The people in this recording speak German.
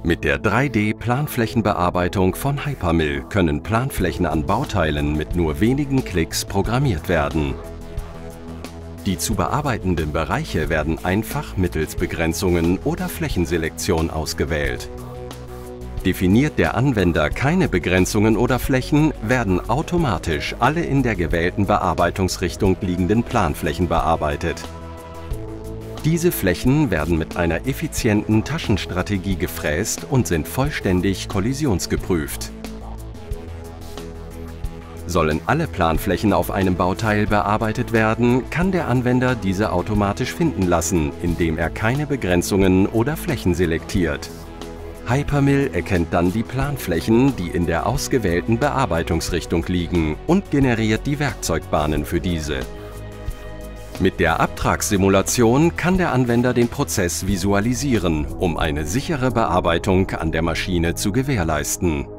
Mit der 3D-Planflächenbearbeitung von Hypermill können Planflächen an Bauteilen mit nur wenigen Klicks programmiert werden. Die zu bearbeitenden Bereiche werden einfach mittels Begrenzungen oder Flächenselektion ausgewählt. Definiert der Anwender keine Begrenzungen oder Flächen, werden automatisch alle in der gewählten Bearbeitungsrichtung liegenden Planflächen bearbeitet. Diese Flächen werden mit einer effizienten Taschenstrategie gefräst und sind vollständig kollisionsgeprüft. Sollen alle Planflächen auf einem Bauteil bearbeitet werden, kann der Anwender diese automatisch finden lassen, indem er keine Begrenzungen oder Flächen selektiert. Hypermill erkennt dann die Planflächen, die in der ausgewählten Bearbeitungsrichtung liegen, und generiert die Werkzeugbahnen für diese. Mit der Abtragssimulation kann der Anwender den Prozess visualisieren, um eine sichere Bearbeitung an der Maschine zu gewährleisten.